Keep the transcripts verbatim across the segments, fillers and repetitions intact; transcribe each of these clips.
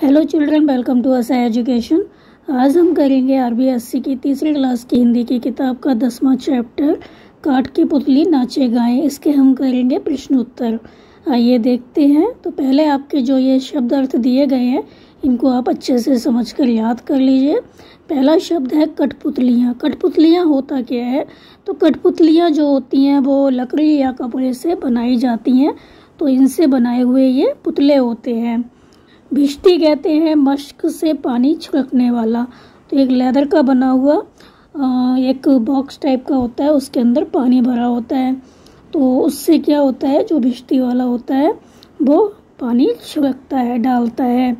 Hello children, welcome to असा education. आज हम करेंगे आरबीएससी की तीसरी क्लास की हिंदी की किताब का दसवां चैप्टर काट की पुतली नाचे गाएं। इसके हम करेंगे प्रश्न उत्तर। आइए देखते हैं। तो पहले आपके जो ये शब्द अर्थ दिए गए हैं इनको आप अच्छे से समझकर याद कर लीजिए। पहला शब्द है कठपुतलियाँ। कठपुतलियाँ होता क्या है? तो कठपुतलियाँ जो होती हैं वो लकड़ी या कपड़े से बनाई जाती हैं, तो इनसे बनाए हुए ये पुतले होते हैं। भिश्ती कहते हैं मश्क से पानी छिड़कने वाला। तो एक लेदर का बना हुआ एक बॉक्स टाइप का होता है, उसके अंदर पानी भरा होता है, तो उससे क्या होता है, जो भिश्ती वाला होता है वो पानी छिड़कता है, डालता है।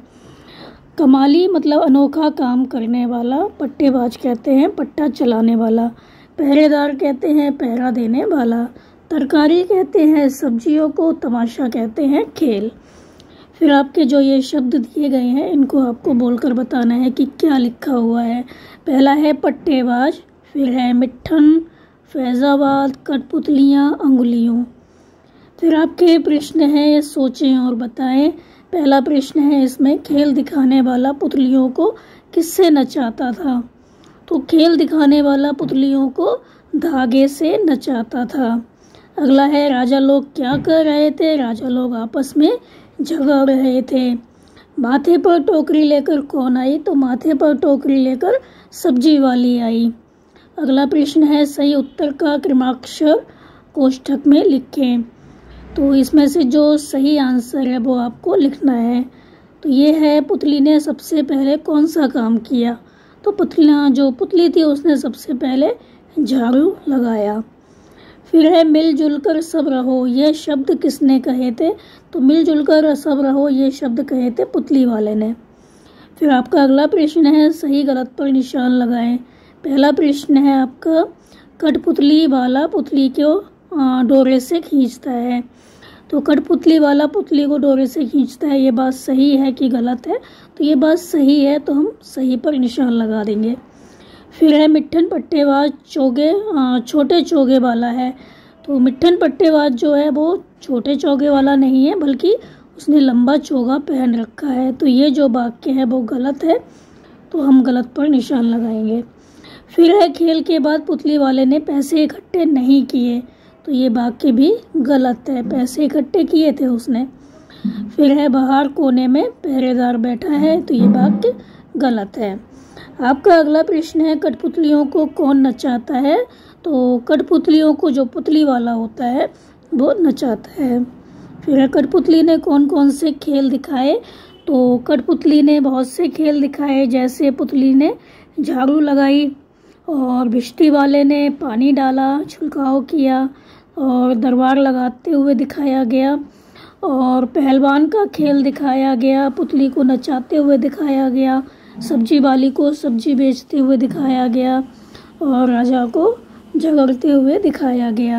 कमाली मतलब अनोखा काम करने वाला। पट्टेबाज कहते हैं पट्टा चलाने वाला। पहरेदार कहते हैं पहरा देने वाला। तरकारी कहते हैं सब्जियों को। तमाशा कहते हैं खेल। फिर आपके जो ये शब्द दिए गए हैं इनको आपको बोलकर बताना है कि क्या लिखा हुआ है। पहला है पट्टेबाज, फिर है मिट्ठन, फैजाबाद, कठपुतलियाँ, अंगुलियों। फिर आपके प्रश्न है सोचें और बताएं। पहला प्रश्न है इसमें खेल दिखाने वाला पुतलियों को किससे नचाता था? तो खेल दिखाने वाला पुतलियों को धागे से नचाता था। अगला है राजा लोग क्या कर रहे थे? राजा लोग आपस में झगड़ रहे थे। माथे पर टोकरी लेकर कौन आई? तो माथे पर टोकरी लेकर सब्जी वाली आई। अगला प्रश्न है सही उत्तर का क्रमाक्षर कोष्ठक में लिखें। तो इसमें से जो सही आंसर है वो आपको लिखना है। तो ये है पुतली ने सबसे पहले कौन सा काम किया? तो पुतलियाँ जो पुतली थी उसने सबसे पहले झाड़ू लगाया। फिर है मिलजुल कर सब रहो। ये शब्द किसने कहे थे? तो मिलजुल कर सब रहो ये शब्द कहे थे पुतली वाले ने। फिर आपका अगला प्रश्न है सही गलत पर निशान लगाएं। पहला प्रश्न है आपका कठपुतली वाला पुतली को डोरे से खींचता है। तो कठपुतली वाला पुतली को डोरे से खींचता है, ये बात सही है कि गलत है? तो ये बात सही है, तो हम सही पर निशान लगा देंगे। फिर है मिट्ठन पट्टेबाज चोगे छोटे चोगे वाला है। तो मिट्ठन पट्टेबाज जो है वो छोटे चोगे वाला नहीं है, बल्कि उसने लंबा चोगा पहन रखा है। तो ये जो वाक्य है वो गलत है, तो हम गलत पर निशान लगाएंगे। फिर है खेल के बाद पुतली वाले ने पैसे इकट्ठे नहीं किए। तो ये वाक्य भी गलत है, पैसे इकट्ठे किए थे उसने। फिर है बाहर कोने में पहरेदार बैठा है। तो ये वाक्य गलत है। आपका अगला प्रश्न है कठपुतलियों को कौन नचाता है? तो कठपुतलियों को जो पुतली वाला होता है वो नचाता है। फिर कठपुतली ने कौन कौन से खेल दिखाए? तो कठपुतली ने बहुत से खेल दिखाए, जैसे पुतली ने झाड़ू लगाई और भिश्ती वाले ने पानी डाला, छिड़काव किया और दरबार लगाते हुए दिखाया गया, और पहलवान का खेल दिखाया गया, पुतली को नचाते हुए दिखाया गया, सब्जी वाली को सब्जी बेचते हुए दिखाया गया और राजा को झगड़ते हुए दिखाया गया।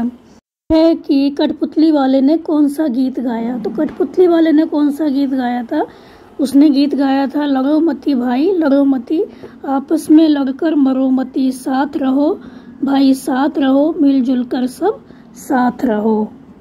है कि कठपुतली वाले ने कौन सा गीत गाया? तो कठपुतली वाले ने कौन सा गीत गाया था? उसने गीत गाया था लड़ो मती भाई लड़ो मती, आपस में लड़कर मरो मती, साथ रहो भाई साथ रहो, मिलजुल कर सब साथ रहो।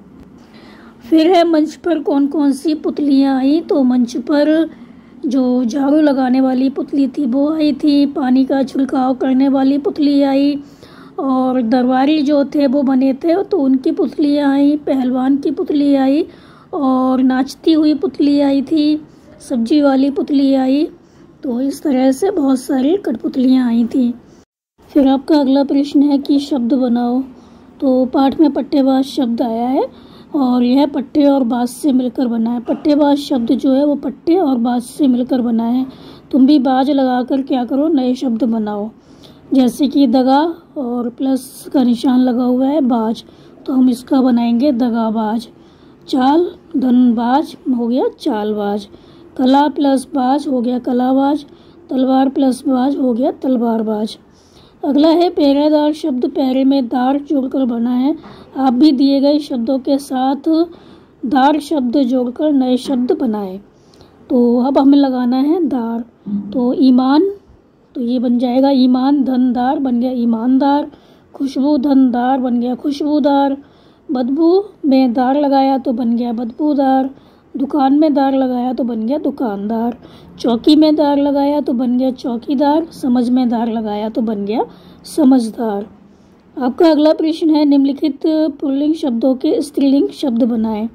फिर है मंच पर कौन कौन सी पुतलियाँ आई? तो मंच पर जो झाड़ू लगाने वाली पुतली थी वो आई थी, पानी का छिड़काव करने वाली पुतली आई, और दरबारी जो थे वो बने थे तो उनकी पुतलियाँ आई, पहलवान की पुतली आई, और नाचती हुई पुतली आई थी, सब्जी वाली पुतली आई। तो इस तरह से बहुत सारी कठपुतलियाँ आई थी। फिर आपका अगला प्रश्न है कि शब्द बनाओ। तो पाठ में पट्टेबाज शब्द आया है और यह पट्टे और बाज से मिलकर बना है। पट्टेबाज शब्द जो है वो पट्टे और बाज से मिलकर बना है। तुम भी बाज लगाकर क्या करो, नए शब्द बनाओ। जैसे कि दगा और प्लस का निशान लगा हुआ है बाज, तो हम इसका बनाएंगे दगाबाज। चाल धनबाज हो गया चालबाज। कला प्लस बाज हो गया कलाबाज। तलवार प्लस बाज हो गया तलवारबाज। अगला है पहरेदार शब्द पहरे में दार जोड़कर बना है। आप भी दिए गए शब्दों के साथ दार शब्द जोड़कर नए शब्द बनाएं। तो अब हमें लगाना है दार। तो ईमान, तो ये बन जाएगा ईमान। धनदार बन गया ईमानदार। खुशबू धनदार बन गया खुशबूदार। बदबू में दार लगाया तो बन गया बदबूदार। दुकान में दार लगाया तो बन गया दुकानदार। चौकी में दार लगाया तो बन गया चौकीदार। समझ में दार लगाया तो बन गया समझदार। आपका अगला प्रश्न है, निम्नलिखित पुल्लिंग शब्दों के स्त्रीलिंग शब्द बनाएं।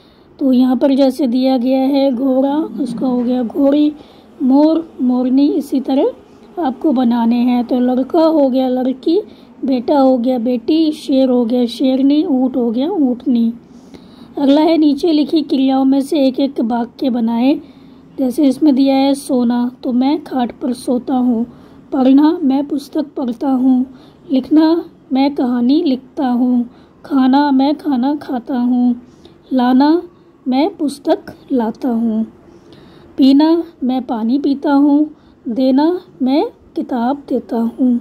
तो यहाँ पर जैसे दिया गया है घोड़ा, उसका हो गया घोड़ी, मोर, मोरनी, इसी तरह आपको बनाने हैं। तो लड़का हो गया लड़की, बेटा हो गया बेटी, शेर हो गया शेरनी, ऊँट हो गया ऊँटनी। अगला है, नीचे लिखी क्रियाओं में से एक एक वाक्य बनाएं। जैसे इसमें दिया है सोना, तो मैं खाट पर सोता हूँ। पढ़ना, मैं पुस्तक पढ़ता हूँ। लिखना, मैं कहानी लिखता हूँ। खाना, मैं खाना खाता हूँ। लाना, मैं पुस्तक लाता हूँ। पीना, मैं पानी पीता हूँ। देना, मैं किताब देता हूँ।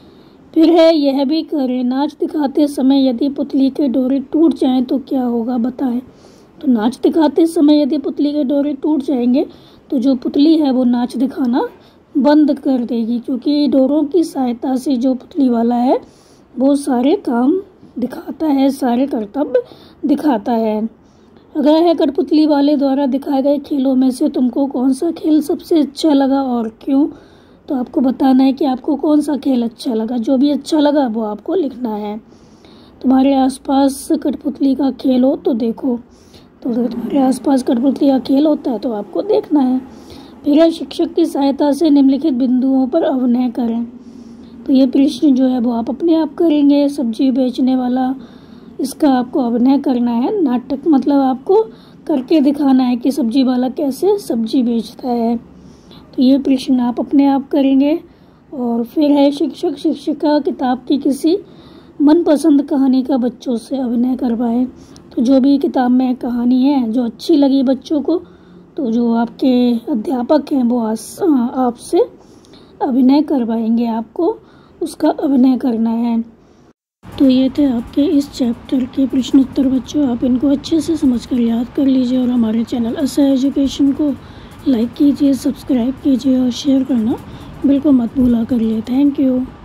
फिर है, यह भी करें, नाच दिखाते समय यदि पुतली के डोरे टूट जाएं तो क्या होगा बताएं। तो नाच दिखाते समय यदि पुतली के डोरे टूट जाएंगे तो जो पुतली है वो नाच दिखाना बंद कर देगी, क्योंकि डोरों की सहायता से जो पुतली वाला है वो सारे काम दिखाता है, सारे कर्तव्य दिखाता है। अगर है, कठपुतली वाले द्वारा दिखाए गए खेलों में से तुमको कौन सा खेल सबसे अच्छा लगा और क्यों। तो आपको बताना है कि आपको कौन सा खेल अच्छा लगा। जो भी अच्छा लगा वो आपको लिखना है। तुम्हारे आसपास कठपुतली का खेल हो तो देखो, तो अगर तुम्हारे आसपास कठपुतली का खेल होता है तो आपको देखना है। फिर है, शिक्षक की सहायता से निम्नलिखित बिंदुओं पर अभिनय करें। तो ये प्रश्न जो है वो आप अपने आप करेंगे। सब्जी बेचने वाला, इसका आपको अभिनय करना है। नाटक मतलब आपको करके दिखाना है कि सब्जी वाला कैसे सब्जी बेचता है। तो ये प्रश्न आप अपने आप करेंगे। और फिर है, शिक्षक शिक्षिका किताब की किसी मनपसंद कहानी का बच्चों से अभिनय करवाएं। तो जो भी किताब में कहानी है जो अच्छी लगी बच्चों को, तो जो आपके अध्यापक हैं वो आपसे अभिनय करवाएंगे, आपको उसका अभिनय करना है। तो ये थे आपके इस चैप्टर के प्रश्न उत्तर बच्चों। आप इनको अच्छे से समझकर याद कर लीजिए और हमारे चैनल असा एजुकेशन को लाइक कीजिए, सब्सक्राइब कीजिए और शेयर करना बिल्कुल मत भूला करिए। Thank you.